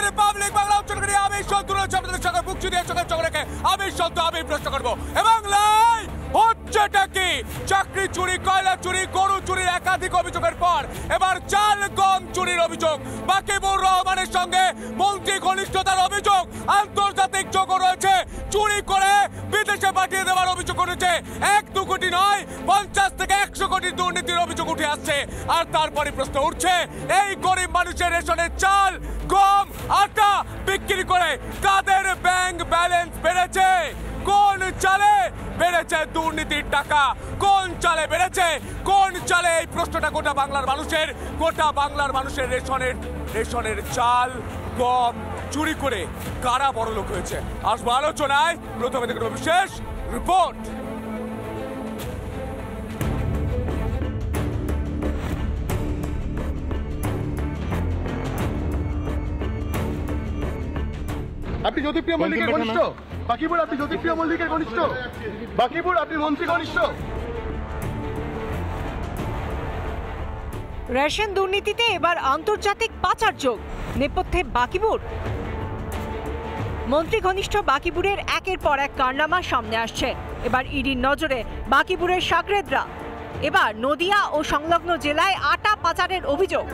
Republic Bangla উচ্চকরি আমি সন্তু আপনাদের সঙ্গে মুক্তি দিয়ে চোখে রেখে আমি সন্তু আমি প্রশ্ন করবো এবং হচ্ছেটা কি? চাকরি চুরি, কয়লা চুরি, গরু চুরির একাধিক অভিযোগের পর এবার চাল গম চুরির অভিযোগ। বাকিবুর রহমানের সঙ্গে মন্ত্রী ঘনিষ্ঠতার অভিযোগ, আন্তর্জাতিক যোগ রয়েছে, চুরি করে বিদেশে পাঠিয়ে দেওয়ার অভিযোগ উঠেছে। 1-2 কোটি নয়, 50 থেকে 100 কোটি দুর্নীতির অভিযোগ উঠে আসছে। আর তারপরে প্রশ্ন উঠছে, এই গরিব মানুষের রেশনের চাল, গম, আটা বিক্রি করে তাদের ব্যাংক ব্যালেন্স বেড়েছে। কোন চালে বেড়েছে দুর্নীতির টাকা? কোন চালে বেড়েছে? কোন চালে? এই প্রশ্নটা গোটা বাংলার মানুষের রেশনের চাল গম চুরি করে কারা বড়লোক হয়েছে? আসবো আলোচনায়, প্রথমে দেখব বিশেষ রিপোর্ট। আপনি জ্যোতিপ্রিয় মল্লিকের ঘনিষ্ঠ? বাকিবুর আপনি জ্যোতিপ্রিয় মল্লিকের ঘনিষ্ঠ? বাকিবুর আপনি মন্ত্রী ঘনিষ্ঠ? রেশন দুর্নীতিতে এবার আন্তর্জাতিক পাচার যোগ, নেপথ্যে বাকিবুর। মন্ত্রী ঘনিষ্ঠ বাকিবুরের একের পর এক কারনামা সামনে আসছে। এবার ইডির নজরে বাকিবুরের শাগরেদরা। এবার নদিয়া ও সংলগ্ন জেলায় আটা পাচারের অভিযোগ।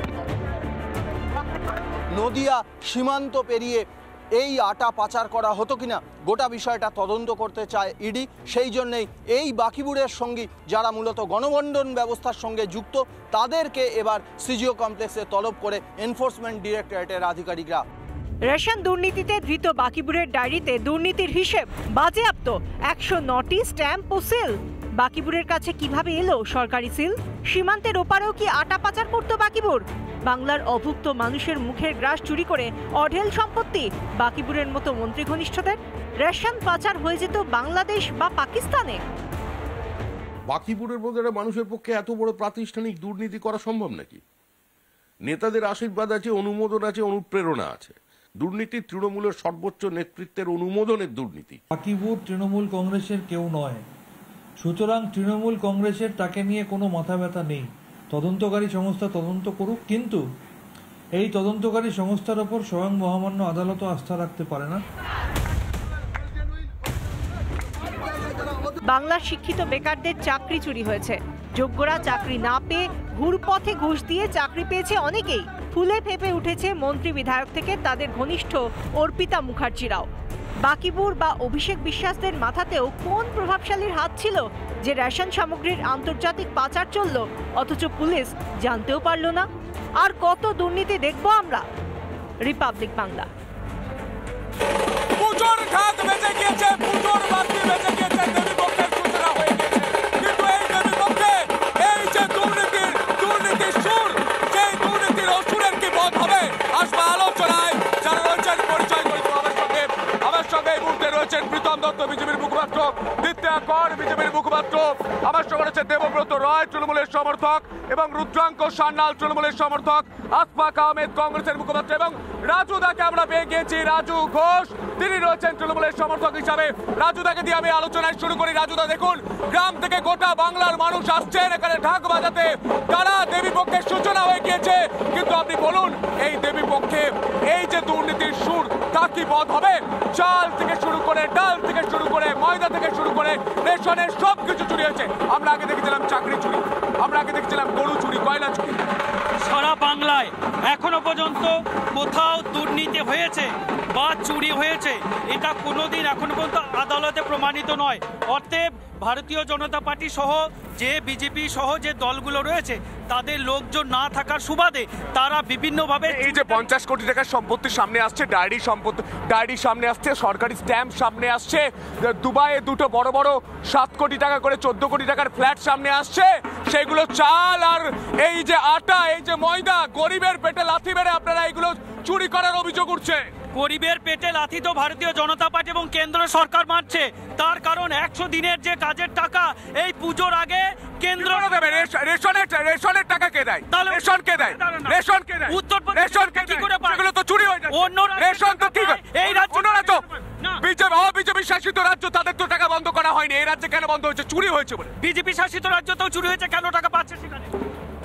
নদিয়া সীমান্ত পেরিয়ে এই আটা পাচার করা হতো কিনা গোটা বিষয়টা তদন্ত করতে চায় ইডি। সেই জন্যেই এই বাকিবুরের সঙ্গী যারা মূলত গণবন্টন ব্যবস্থার সঙ্গে যুক্ত তাদেরকে এবার সিজিও কমপ্লেক্সে তলব করে এনফোর্সমেন্ট ডিরেক্টরেটের আধিকারিকরা। রেশন দুর্নীতিতে ধৃত বাকিবুরের ডায়েরিতে দুর্নীতির হিসেব, বাজেয়াপ্ত 109টি স্ট্যাম্প ও সিল। বাকিবুরের কাছে কিভাবে এলো সরকারি সিল? সীমান্তের ওপারেও কি আটা পাচার করত বাকিবুর? বাংলার অভুক্ত মানুষের মুখের গ্রাস চুরি করে অঢেল সম্পত্তি বাকিবুরের মতো মন্ত্রী ঘনিষ্ঠদের। রেশন পাচার হয়ে যেত বাংলাদেশ বা পাকিস্তানে। বাকিবুরের মধ্যে মানুষের পক্ষে এত বড় প্রাতিষ্ঠানিক দুর্নীতি করা সম্ভব নাকি? নেতাদের আশীর্বাদ আছে, অনুমোদন আছে, অনুপ্রেরণা আছে। দুর্নীতি তৃণমূলের সর্বোচ্চ নেতৃত্বের অনুমোদনের দুর্নীতি। বাকিবুর তৃণমূল কংগ্রেসের কেউ নয়, সুতরাং তৃণমূল কংগ্রেসের তাকে নিয়ে কোনো মাথা ব্যথা নেই। তদন্তকারী সংস্থা তদন্ত করুক, কিন্তু এই তদন্তকারী সংস্থার ওপর স্বয়ং মহামান্য আদালতও আস্থা রাখতে পারে না। বাংলার শিক্ষিত বেকারদের চাকরি চুরি হয়েছে। যোগ্যরা চাকরি না পেয়ে ঘুরপথে ঘুষ দিয়ে চাকরি পেয়েছে অনেকেই। ফুলে ফেপে উঠেছে মন্ত্রী বিধায়ক থেকে তাদের ঘনিষ্ঠ অর্পিতা মুখার্জিরাও। বাকিবুর বা অভিষেক বিশ্বাসদের মাথাতেও কোন প্রভাবশালীর হাত ছিল যে রেশন সামগ্রীর আন্তর্জাতিক পাচার চলল অথচ পুলিশ জানতেও পারল না? আর কত দুর্নীতি দেখবো আমরা? রিপাবলিক বাংলা। পুজোর ঢাক বেজে গিয়েছে, পুজোর বাতি বেজে গিয়েছে, দেবীপক্ষের সূচনা হয়ে গেছে। কিন্তু এই দেবীপক্ষে এই যে দুর্নীতির সুর, সেই দুর্নীতির অসুরের কি বধ হবে? আসবে আলোচনায়। যারা রয়েছেন পরিচয় করিত আমার সঙ্গে এই মুহূর্তে রয়েছেন প্রীতম দত্ত বিজেপির মুখপাত্র, দিত্যা কর বিজেপির মুখপাত্র, আমার সঙ্গে রয়েছে দেবব্রত রয় তৃণমূলের সমর্থক এবং রুদ্রাঙ্ক সান্যাল তৃণমূলের সমর্থক, আসফাক আহমেদ কংগ্রেসের মুখপাত্র এবং রাজু দাকে আমরা পেয়ে গিয়েছি, রাজু ঘোষ, তিনি রয়েছেন তৃণমূলের সমর্থক হিসাবে। রাজু দাকে দিয়ে আমি আলোচনায় শুরু করি। রাজু দা, দেখুন গ্রাম থেকে গোটা বাংলার মানুষ আসছেন এখানে ঢাক বাজাতে, তারা দেবীপক্ষের সূচনা হয়ে গিয়েছে। কিন্তু আপনি বলুন, এই দেবীপক্ষে এই যে দুর্নীতির সুর, তা কি বধ হবে? চাল থেকে শুরু করে, ডাল থেকে শুরু করে, ময়দা থেকে শুরু করে রেশনের সব কিছু চুরি হয়েছে। আমরা আগে দেখেছিলাম চাকরি চুরি, আমরা আগে দেখেছিলাম গরু চুরি, কয়লা চুরি। সারা বাংলায় এখনো পর্যন্ত কোথাও দুর্নীতি হয়েছে বা চুরি হয়েছে এটা কোনোদিন এখনো পর্যন্ত আদালতে প্রমাণিত নয়। অতএব ভারতীয় জনতা পার্টি সহ যে বিজেপি সহ যে দলগুলো রয়েছে তাদের লোকজন না থাকার সুবাদে তারা বিভিন্নভাবে এই যে 50 কোটি টাকার সম্পত্তি সামনে আসছে, ডায়েরি সামনে আসছে, সরকারি স্ট্যাম্প সামনে আসছে, দুবাইয়ে দুটো বড় বড় 7 কোটি টাকা করে 14 কোটি টাকার ফ্ল্যাট সামনে আসছে, সেগুলো চাল আর এই যে আটা, এই যে ময়দা, গরিবের পেটে লাথি মেরে আপনারা এইগুলো চুরি করার অভিযোগ উঠছে। গরিবের পেটে লাথি তো ভারতীয় জনতা পার্টি এবং কেন্দ্র সরকার মারছে। তার কারণ 100 দিনের যে কাজের টাকা এই পুজোর আগে কেন্দ্র দেবে। রেশনের টাকা কে দেয়? রেশন কে দেয়? রেশন কে দেয়? রেশন কি করে পায়? এগুলো তো চুরি হয়ে যায়। রেশন তো কি এই রাজ্য তো বিজেপি শাসিত রাজ্য, তাদের তো টাকা বন্ধ করা হয়নি। এই রাজ্যে কেন বন্ধ হয়েছে? চুরি হয়েছে বলে। বিজেপি শাসিত রাজ্যতেও চুরি হয়েছে, কেন টাকা পাচ্ছে সেখানে?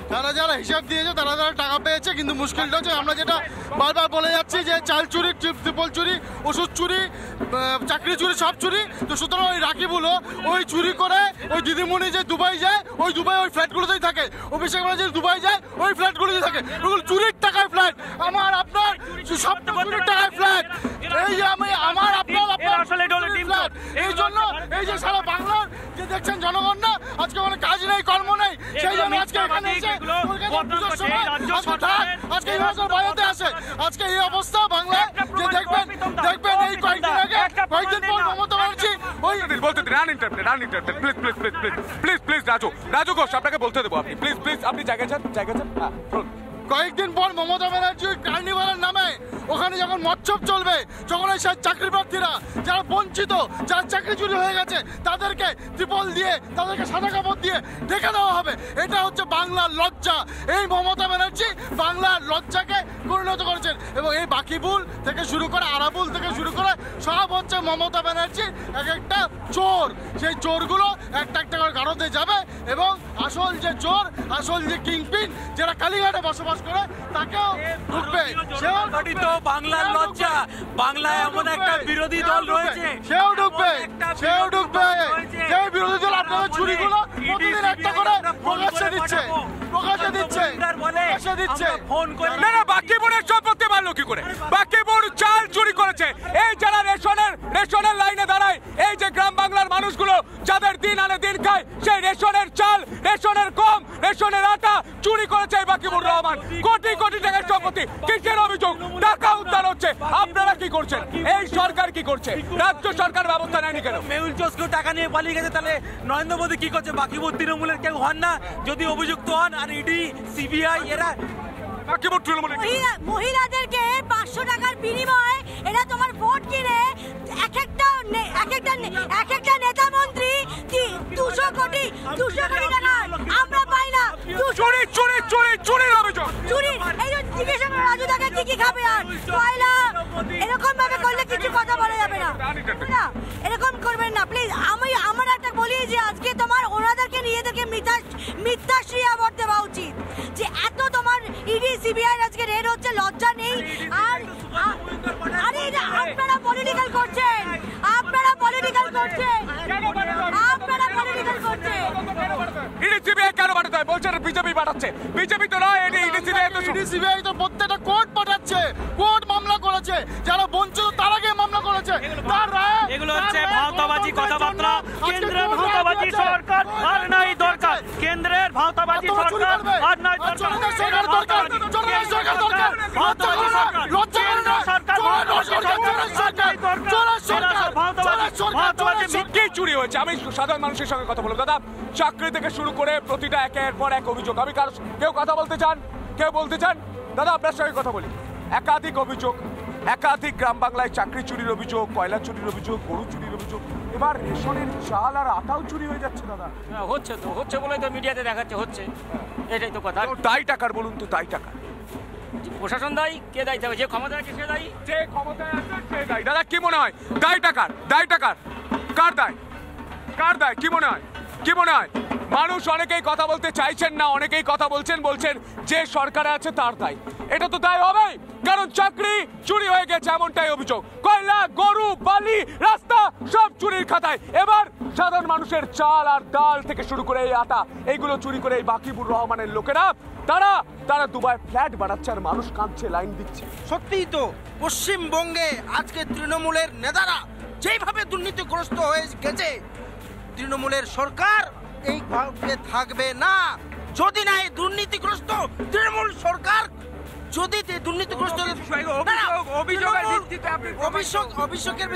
যারা যারা হিসাব দিয়েছে তারা যারা টাকা পেয়েছে, কিন্তু মুশকিলটা হচ্ছে আমরা যেটা বারবার বলে যাচ্ছি যে চাল চুরি, ট্রিপল চুরি, ওষুধ চুরি, চাকরি চুরি, সব চুরি। তো সুতরাং ওই রাকিবুলও ওই চুরি করে ওই দিদিমণি যে দুবাই যায়, ওই দুবাই ওই ফ্ল্যাটগুলোতেই থাকে, অভিষেক ব্যানার্জি যে দুবাই যায় ওই ফ্ল্যাটগুলোতেই থাকে, ওগুলো চুরির টাকায় ফ্ল্যাট, আমার আপনার সব চুরির টাকায় ফ্ল্যাট। এই যে আমার আপনার ফ্ল্যাট, এই জন্য এই যে সারা বাংলার যে দেখছেন জনগণ না আজকে মানে কাজ নেই, কর্ম নেই, সেই জন্য আজকে এখানে এসে আজকে এই বাইরে আসে। আজকে এই অবস্থা বাংলায় যে দেখবেন এই কয়েকদিন পর মমতা ব্যানার্জি বলতে প্লিজ রাজু ঘোষ আপনাকে বলতে দেবো, আপনি প্লিজ আপনি জায়গায় যান। কয়েকদিন পর মমতা ব্যানার্জি কার্নিভালের নামে ওখানে যখন মৎসব চলবে, যখন এই চাকরি প্রার্থীরা যারা বঞ্চিত, যার চাকরি চুরি হয়ে গেছে তাদেরকে ত্রিপল দিয়ে, তাদেরকে সাদা কাপড় দিয়ে ঢেকে দেওয়া হবে। এটা হচ্ছে বাংলার লজ্জা। এই মমতা ব্যানার্জি বাংলার লজ্জাকে পরিণত করেছেন, এবং এই বাকিবুল থেকে শুরু করে আরাবুল থেকে শুরু করে সব হচ্ছে মমতা ব্যানার্জি এক একটা চোর। সেই চোরগুলো একটা একটা করে গাড়োতে যাবে, এবং আসল যে চোর, আসল যে কিংপিন যারা কালীঘাটে বসবাস করে তাকেও ঢুকবে। বাংলার লজ্জা, বাংলায় এমন একটা বিরোধী দল রয়েছে, সেও ঢুকবে। যে বিরোধী দল আপনাদের চুরিগুলো প্রতিদিন একটা করে প্রকাশ্যে দিচ্ছে। না বাকিবুড়ের সম্পত্তি মারলো কি করে? বাকিবুড় চাল চুরি করেছে। এই যারা রেশনের লাইনে দাঁড়ায়, এই যে গ্রাম বাংলার মানুষগুলো যাদের দিন আনে দিন খায়, সেই রেশনের চাল, রেশনের গম, রেশনের আটা চুরি করেছে এই বাকিবুর রহমান। কোটি কোটি টাকার সম্পত্তি। কিসের অভিযোগ? টাকা উদ্ধার হচ্ছে। আপনারা কি করছেন? এই সরকার কি করছে? রাজ্য সরকার ব্যবস্থা নেয়নি কেন? মেহুল চোস্কেও টাকা নিয়ে পালিয়ে গেছে, তাহলে নরেন্দ্র মোদী কি করছে? বাকিবুর তৃণমূলের কেউ হন না যদি অভিযুক্ত হন, আর ইডি, সিবিআই এরা মহিলাদেরকে 500 টাকার বিনিময়ে এরা তোমার ভোট কিনে এক একটা নেতা মন্ত্রী 200 কোটি টাকা আমরা পাই না। চুরির অভিযোগ। চুরি এই যে জিজ্ঞেস করে রাজু দাকে কি খাবে, আর কয়লা এরকম ভাবে করলে কিছু কথা বলা যাবে না, এরকম করবেন না প্লিজ। আমার একটা বলি যে আজকে তোমার ওনাদেরকে নিজেদেরকে মিথ্যাশ্রী অ্যাওয়ার্ড দেওয়া উচিত, যে এত তোমার ইডি সিবিআই আজকে রেড হচ্ছে, লজ্জা নেই। আর আরে আপনারা পলিটিক্যাল করছেন। ইডি সিবিআই কেন পাঠাতে হয়? বলছেন বিজেপি পাঠাচ্ছে। বিজেপি তো নয়, ইডি সিবিআই তো প্রত্যেকটা কোর্ট পাঠাচ্ছে, কোর্ট মামলা করেছে, যারা বঞ্চিত তারাকে মামলা করেছে। এগুলো হচ্ছে ভাওতাবাজি কথাবার্তা। কেন্দ্রের ভাওতাবাজি সরকার আর নাই দরকার। কেন্দ্রের ভাওতাবাজি সরকার আর নাই দরকার। কি চুরি হয়েছে? আমি সাধারণ মানুষের সঙ্গে কথা বলবো। দাদা, চাকরি থেকে শুরু করে প্রতিটা একের পর এক অভিযোগ। আমি কেউ কথা বলতে চান? কেউ বলতে চান? দাদা, আপনার সঙ্গে কথা বলি। একাধিক অভিযোগ, একাধিক গ্রাম বাংলায় চাকরি চুরির অভিযোগ, কয়লা চুরির অভিযোগ, গরু চুরির অভিযোগ, এবার রেশনের চাল আর আটাও চুরি হয়ে যাচ্ছে। দাদা, হচ্ছে বলে তো মিডিয়াতে দেখাচ্ছে হচ্ছে, এটাই তো কথা। দায় টাকার বলুন তো, দায় টাকা প্রশাসন দায়ী? কে দায়ী থাকবে? যে ক্ষমতা আছে সে দায়ী। যে ক্ষমতায় আছে সে দায়ী। দাদা, কি মনে হয় দায় টাকার কার দায়? কি মনে হয়? মানুষ অনেকেই কথা বলতে চাইছেন না, অনেকেই কথা বলছেন যে সরকারে আছে তার দায়। এটা তো দায় হবেই, কারণ চাকরি চুরি হয়ে গেছে এমনটাই অভিযোগ। কয়লা, গরু, বালি, রাস্তা সব চুরির খাতায়। এবার সাধারণ মানুষের চাল আর ডাল থেকে শুরু করে এই আটা, এইগুলো চুরি করে এই বাকিবুর রহমানের লোকেরা তারা দুবাই ফ্ল্যাট বানাচ্ছে, আর মানুষ কাঁদছে, লাইন দিচ্ছে। সত্যিই তো পশ্চিমবঙ্গে আজকে তৃণমূলের নেতারা যেভাবে দুর্নীতিগ্রস্ত হয়ে গেছে, তৃণমূলের সরকার এইভাবে থাকবে না যদি না এই দুর্নীতিগ্রস্ত তৃণমূল সরকার যদি দুর্নীতিগ্রস্ত অভিষেকের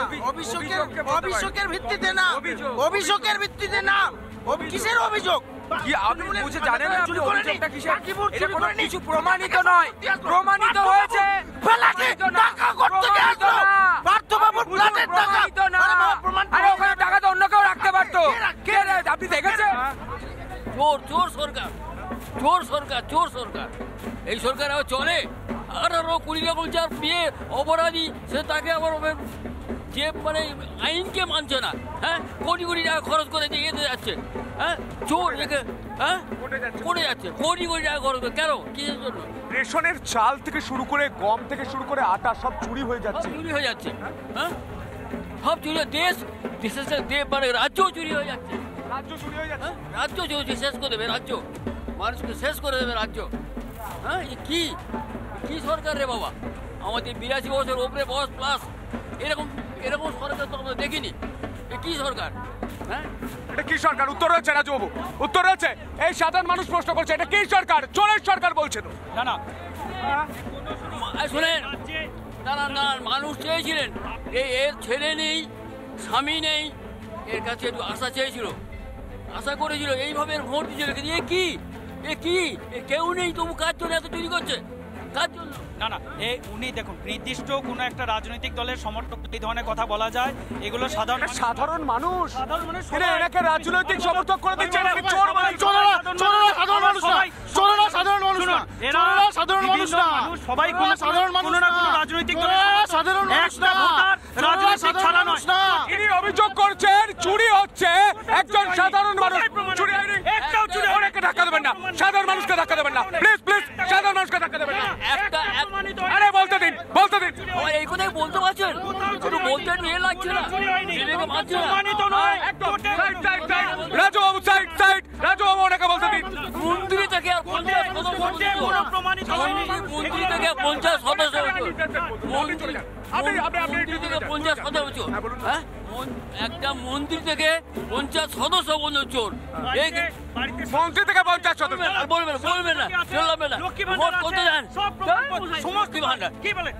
ভিত্তিতে না। কিসের অভিযোগ? কি আপনি বুঝে জানেন না আপনি অভিযোগটা কিসের? এটা কোনো কিছু প্রমাণিত নয়, প্রমাণিত হয়েছে। টাকা করতে গেছে পার্থবাবুর ফ্ল্যাটের টাকা আরে ওখানে টাকা তো অন্য কেউ রাখতে পারতো। কে রে? আপনি দেখেছেন? চোর সরকার এই সরকার আবার চলে। আর আরো 20 লাখ যার বিয়ে অপরাধী, সে তাকে আবার যে মানে আইনকে মানছে না, হ্যাঁ, কোটি টাকা খরচ করে দিয়ে যাচ্ছে। হ্যাঁ চোর হ্যাঁ করে যাচ্ছে কোটি কোটি টাকা খরচ করে। কেন কিসের জন্য? রেশনের চাল থেকে শুরু করে গম থেকে শুরু করে আটা সব চুরি হয়ে সব যাচ্ছে। চুরি হয়ে যাচ্ছে, হ্যাঁ সব চুরি দেশের মানে রাজ্য চুরি হয়ে যাচ্ছে, রাজ্য চুরি হয়ে যাচ্ছে। হ্যাঁ রাজ্য চুরি শেষ করে দেবে, রাজ্য মানুষকে শেষ করে দেবে রাজ্য। হ্যাঁ কি সরকার রে বাবা, আমাদের 82 বছর ওপরে বয়স প্লাস এরকম সরকার তো আমরা দেখিনি। এ কি সরকার? হ্যাঁ এটা কি সরকার? উত্তর রয়েছে রাজুবাবু, উত্তর রয়েছে। এই সাধারণ মানুষ প্রশ্ন করছে এটা কি সরকার? চোরের সরকার বলছে তো। না শোনেন, না মানুষ চেয়েছিলেন এর ছেলে নেই, স্বামী নেই, এর কাছে একটু আশা চেয়েছিল, আশা করেছিল, এইভাবে ভোট দিয়েছিল। কিন্তু এ কি কেউ নেই, তবু কার জন্য এত চুরি করছে? কার জন্য? না উনি দেখুন, নির্দিষ্ট কোনো একটা রাজনৈতিক দলের সমর্থক এই ধরনের কথা বলা যায়, এগুলো সাধারণ মানুষ সবাই- এনাকে রাজনৈতিক সমর্থক করে দিচ্ছে। এনাকে চোর চোরেরা বলে। চোরেরা সাধারণ মানুষ না, চোরেরা সাধারণ মানুষ না, চোরেরা সাধারণ মানুষ না, সবাই চোরেরা সাধারণ মানুষ কোনো না কোনো না, রাজনৈতিক চোরেরা সাধারণ মানুষ না, চোরেরা রাজনৈতিক ছাড়া সাধারণ নয়। মানুষ না। ইনি অভিযোগ করছেন চুরি হচ্ছে, একজন সাধারণ মানুষ চুরি হয়নি। একটাও চুরি হয়নি। ওনাকে ধাক্কা দেবেন না, সাধারণ মানুষকে ধাক্কা দেবেন না, প্লিজ সাধারণ মানুষকে ধাক্কা দেবেন না। আরে বলতে দিন। এই কথাই বলতে পারছেন? একটু বলতে একটু এ লাগছে না, নিজেকে মানছে না। রাজুবাবু সাইড, রাজুবাবু ওনাকে বলতে দিন। মন্ত্রী থেকে আর 50 মন্ত্রী থেকে 50 সদস্য মন্ত্রী থেকে 50 সদস্য, হ্যাঁ একটা মন্ত্রী থেকে 50 সদস্য বলল চোর। মন্ত্রী থেকে 50 সদস্য। বলবেন না, চলবে না। ভোট করতে যান, সমস্ত ভান্ডার কি বলে?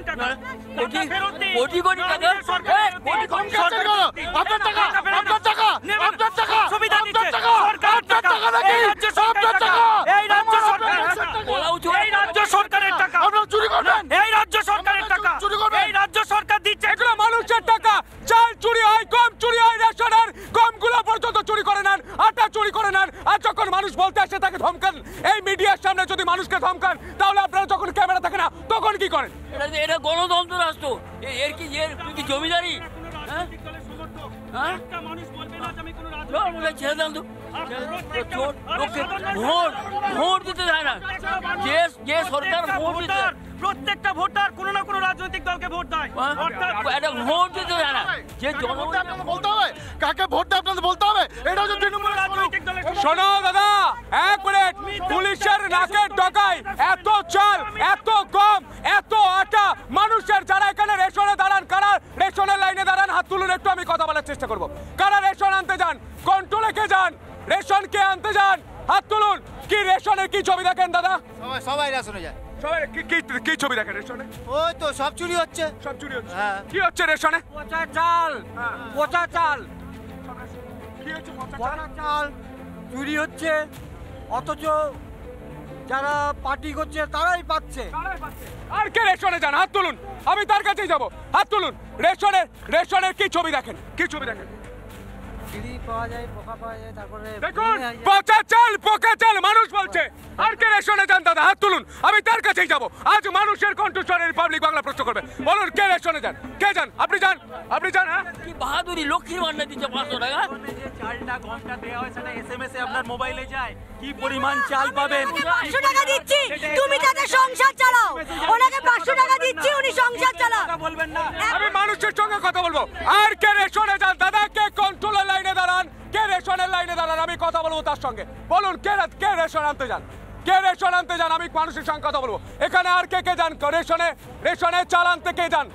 কোটি কোটি টাকা, কোটি কম কাজ করো, আপনার টাকা, আপনার টাকা, আপনার টাকা, সুবিধা দিচ্ছে আপনার টাকা, সরকারের আপনার টাকা নাকি? আপনার টাকা, এই রাজ্য সরকার, বলা উচিত। এই রাজ্য সরকারের টাকা, আপনারা চুরি করবেন, এই রাজ্য সরকারের টাকা, চুরি করবেন। এই রাজ্য সরকার দিচ্ছে। এগুলো মানুষের টাকা। চাল চুরি হয়, গম চুরি হয়, রেশনের গমগুলো পর্যন্ত চুরি করে নেন, আটা চুরি করে নেন। আর যখন মানুষ বলতে আসে তাকে ধমকান। এই মিডিয়ার সামনে যদি মানুষকে ধমকান, তাহলে আপনারা যখন ক্যামেরা থাকে না তখন কি করেন? এটা গণতন্ত্র রাষ্ট্র, এর কি জমিদারি? হ্যাঁ হ্যাঁ একটা মানুষ বলবে না যে আমি কোনো ছেড়ে দেন তো। চোর লোককে ভোট দিতে দেয় না। যে সরকার ভোট দিতে দেয়, প্রত্যেকটা ভোটার কোনো না কোনো রাজনৈতিক দলকে ভোট দেয়। অর্থাৎ একটা ভোট দিতে দেয় না। যে জনগণ আপনাদের বলতে হবে, কাকে ভোট দেয় আপনাদের বলতে হবে। এটা হচ্ছে তৃণমূল রাজনৈতিক দলের শোনো দাদা, এক মিনিট। পুলিশের নাকের ডগায় এত চাল, এত গম, এত আটা, মানুষের যারা এখানে রেশনে দাঁড়ান, কারা রেশনের লাইনে দাঁড়ান, হাত তুলুন একটু, আমি কথা বলার চেষ্টা করব। কারা রেশন আনতে যান, কন্ট্রোলে কে যান, রেশন কে আনতে যান, হাত তুলুন। কি রেশনের কি ছবি দেখেন দাদা? সবাই রেশনে যায়। সবাই কি ছবি দেখেন রেশনে? ওই তো সব চুরি হচ্ছে। সব চুরি হচ্ছে। হ্যাঁ। কি হচ্ছে রেশনে? পচা চাল, পচা চাল, কি হচ্ছে? পচা চাল চুরি হচ্ছে, অথচ যারা পার্টি করছে তারাই পাচ্ছে। আর কে রেশনে যান, হাত তুলুন, আমি তার কাছেই যাব, হাত তুলুন। রেশনের কি ছবি দেখেন, কি ছবি দেখেন? চুরি পাওয়া যায়, পোকা পাওয়া যায়, তারপরে দেখুন, পচা চাল, পোকা চাল মানুষ বলছে। আর কে রেশনে যান দাদা, হাত তুলুন, আমি তার কাছেই যাব। আজ মানুষের কণ্ঠস্বরে রিপাবলিক বাংলা প্রশ্ন করবে। বলুন কে রেশনে যান, কে যান? আপনি যান, হ্যাঁ? কি বাহাদুরি, লক্ষ্মীর ভান্ডার দিচ্ছে 500 টাকা। চালটা গমটা দেওয়া হয় সেটা এসএমএস এ আপনার মোবাইলে যায়, কি পরিমাণ চাল পাবেন। 500 টাকা দিচ্ছি, তুমি তাতে সংসার চালাও। ওনাকে 500 টাকা দিচ্ছি, উনি সংসার চালান। বলবেন না। আমি মানুষের সঙ্গে কথা বলবো। আর কে রেশনে যান দাদা, কে কন্ট্রোলের লাইনে দাঁড়ান, কে রেশনের লাইনে দাঁড়ান, আমি কথা বলবো তার সঙ্গে। বলুন কে রেশন আনতে যান, কে রেশন আনতে যান, আমি মানুষের সঙ্গে কথা বলবো। এখানে আর কে যান রেশনে চাল আনতে? কে যান?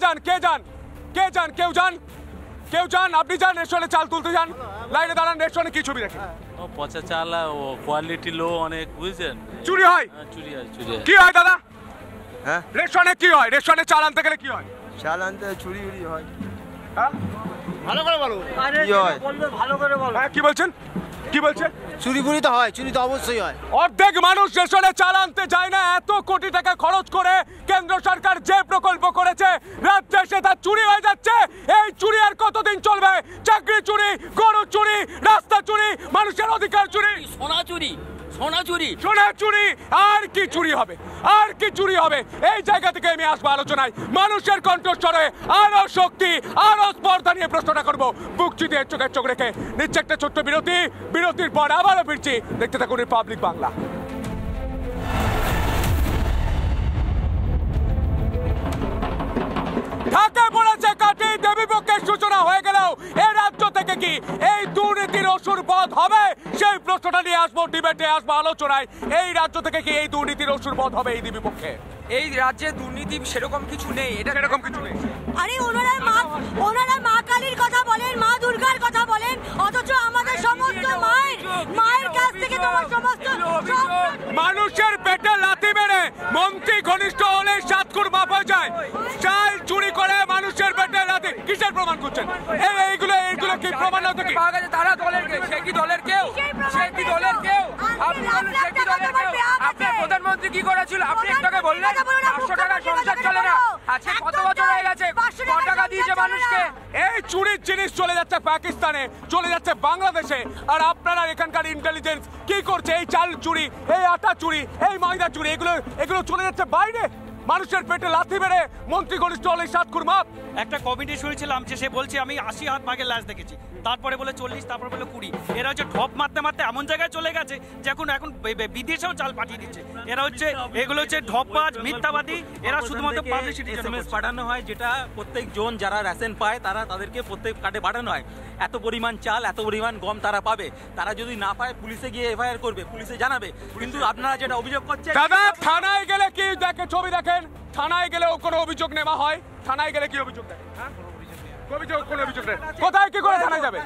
কেউ যান? আপনি যান রেশনে চাল তুলতে যান, লাইনে দাঁড়ান। রেশনে কি ছবি দেখেন? পচা চাল, ও কোয়ালিটি লো অনেক, বুঝছেন? চুরি হয়। চুরি হয়। কি হয় দাদা? হ্যাঁ, রেশনে কি হয়? রেশনে চাল আনতে গেলে কি হয়? চাল আনতে চুরি হয়। হ্যাঁ? ভালো করে বলো। কি হয়? ভালো করে বলো। হ্যাঁ, কি বলছেন? চুরি বুড়ি তো হয়, চুরি তো অবশ্যই হয়। অর্ধেক মানুষ রেশনে চাল আনতে যায় না। এত কোটি টাকা খরচ করে কেন্দ্র সরকার যে প্রকল্প করেছে, রাজ্যে সে তা চুরি হয়ে যাচ্ছে। এই চুরি আর কত কতদিন চলবে চাকরি চুরি, গরু চুরি, রাস্তা চুরি, মানুষের অধিকার চুরি, সোনা চুরি, সোনা চুরি, সোনা চুরি, আর কি চুরি হবে, আর কি চুরি হবে? এই জায়গা থেকে আমি আসবো আলোচনায়, মানুষের কণ্ঠস্বরে আরো শক্তি, আরো স্পর্ধা নিয়ে প্রশ্নটা করবো। বুক চিতিয়ে চোখে চোখ রেখে নিচ্ছে একটা ছোট্ট বিরতি, বিরতির পর আবারও ফিরছি। দেখতে থাকুন রিপাবলিক বাংলা। ঢাকা পড়েছে কাটি, দেবীপক্ষের সূচনা হয়ে গেলেও এ রাজ্য থেকে কি এই দুর্নীতির অসুর বধ হবে? সেই প্রশ্নটা নিয়ে আসবো ডিবেটে, আসবো আলোচনায়। এই রাজ্য থেকে কি এই দুর্নীতির অসুর বধ হবে এই দেবীপক্ষে? এই রাজ্যে দুর্নীতি সেরকম কিছু নেই, এটা সেরকম কিছু নেই। আরে ওনারা মা কালীর কথা বলেন, মা দুর্গার কথা বলেন, অথচ আমাদের সমস্ত মায়ের কাছ থেকে তোমার সমস্ত মানুষের পেটে লাথি মেরে মন্ত্রী ঘনিষ্ঠ হলে সাতকুর মাপ হয়ে যায়। চাল চুরি করে মানুষের পেটে লাথি, কিসের প্রমাণ করছেন? এইগুলো কি প্রমাণ হতো কি? তারা দলের কেউ, সে কি দলের কেউ, সে কি দলের কেউ? আপনি বলুন সে কি দলের কেউ? আপনার প্রধানমন্ত্রী কি করেছিল? আপনি একটাকে বললেন 500 টাকা সংসার চলে না। আজকে কত বছর হয়ে গেছে, কত টাকা দিয়েছে মানুষকে? এই চুরির জিনিস চলে যাচ্ছে পাকিস্তানে, চলে যাচ্ছে বাংলাদেশে, আর আপনারা এখানকার ইন্টেলিজেন্স কি করছে? এই চাল চুরি, এই আটা চুরি, এই ময়দা চুরি, এগুলো চলে যাচ্ছে বাইরে। মানুষের পেটে লাথি মেরে মন্ত্রী ঘনিষ্ঠ হলে সাতকুর মাপ। একটা কমিটি শুনেছিলাম যে সে বলছে আমি 80 হাত বাঘের লাশ দেখেছি, তারপরে বলে 40, তারপরে বলে 20। এরা হচ্ছে ঢপ মারতে মারতে এমন জায়গায় চলে গেছে যে এখন বিদেশেও চাল পাঠিয়ে দিচ্ছে। এরা হচ্ছে, এগুলো হচ্ছে ঢপবাজ, মিথ্যাবাদী। এরা শুধুমাত্র পাবলিসিটি এসএমএস পাঠানো হয়, যেটা প্রত্যেক জন যারা রেশন পায় তাদেরকে প্রত্যেক কার্ডে পাঠানো হয়। এত পরিমাণ চাল, এত পরিমাণ গম তারা পাবে। তারা যদি না পায় পুলিশে গিয়ে এফআইআর করবে, পুলিশে জানাবে। কিন্তু আপনারা যেটা অভিযোগ করছেন, দাদা থানায় গেলে কি দেখে? ছবি দেখেন, থানায় গেলেও কোনো অভিযোগ নেওয়া হয়? থানায় গেলে কি অভিযোগ দেয়? কোনো অভিযোগ নেই। কোথায় কি করে থানায় যাবে?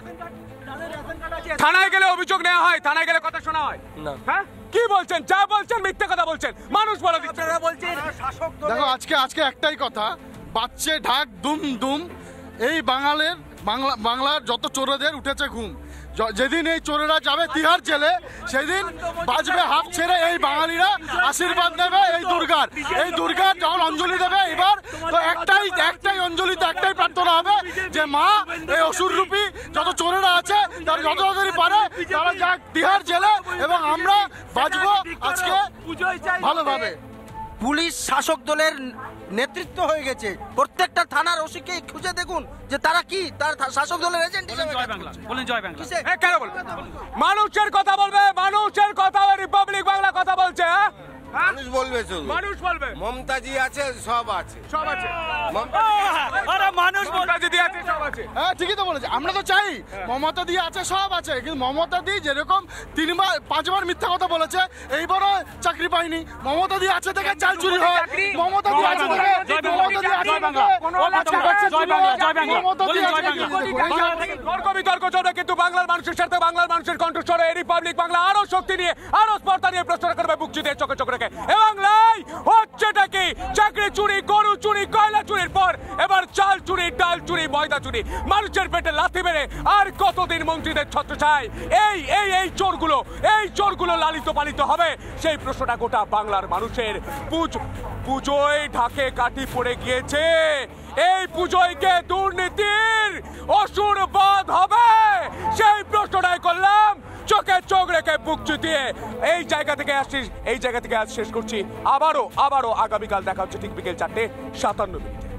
থানায় গেলে অভিযোগ নেওয়া হয়, থানায় গেলে কথা শোনা হয় না। হ্যাঁ, কি বলছেন? যা বলছেন মিথ্যে কথা বলছেন, মানুষ বলে দিচ্ছে। বলছেন দেখো, আজকে একটাই কথা, বাচ্চে ঢাক দুম দুম। এই বাংলার যত চোরেদের উঠেছে ঘুম। যেদিন এই চোরেরা যাবে তিহার জেলে, সেদিন বাজবে হাফ ছেড়ে এই বাঙালিরা আশীর্বাদ নেবে এই দুর্গার যখন অঞ্জলি দেবে এবার। তো একটাই অঞ্জলিতে একটাই প্রার্থনা হবে যে মা এই অসুর রূপী যত চোরেরা আছে তারা যত তাড়াতাড়ি পারে তারা যাক তিহার জেলে, এবং আমরা বাজবো আজকে ভালোভাবে। পুলিশ শাসক দলের নেতৃত্ব হয়ে গেছে। প্রত্যেকটা থানার ওসিকে খুঁজে দেখুন যে তারা কি তার শাসক দলের এজেন্ট হিসেবে বলেন জয় বাংলা। কেন বলবেন? মানুষের কথা বলবে, মানুষের কথা রিপাবলিক বাংলা কথা বলছে। মানুষ বলবে, শুধু মানুষ বলবে। মমতাজি আছে, সব আছে, সব আছে। আরে মানুষ মমতাজি দিয়ে আছে, সব আছে। হ্যাঁ, ঠিকই তো বলেছে। আমরা তো চাই মমতা দিয়ে আছে, সব আছে, কিন্তু মমতা দি যেরকম 5বার মিথ্যা কথা বলেছে, এইবারও চাকরি পাইনি। মমতা দি আছে দেখে চাল চুরি হয়, মমতা দি আছে দেখে বিতর্ক চলবে, কিন্তু বাংলার মানুষের সাথে বাংলার মানুষের কণ্ঠস্বরে রিপাবলিক বাংলা আরো শক্তি নিয়ে, আরো স্পর্ধা নিয়ে প্রশ্ন করবে বুক চিতিয়ে চোখে চোখ রেখে। বাংলায় হচ্ছেটা কি? চাকরি চুরি, গরু চুরি, কয়লা চুরির পর এবার চাল চুরি, ডাল চুরি, ময়দা চুরি, মানুষের পেটে লাথি মেরে আর কতদিন মন্ত্রীদের ছত্রছায় এই চোরগুলো লালিত পালিত হবে? সেই প্রশ্নটা গোটা বাংলার মানুষের। পুজোয় ঢাকে কাঠি পড়ে গিয়েছে, এই পুজোয়কে দুর্নীতির অসুর বধ হবে? সেই প্রশ্নটাই করলাম, চোখে চোখ রেখে বুক চিতিয়ে। এই জায়গা থেকে আজ শেষ করছি। আবারও আগামীকাল দেখা হচ্ছে ঠিক বিকেল 4:57 মিনিটে।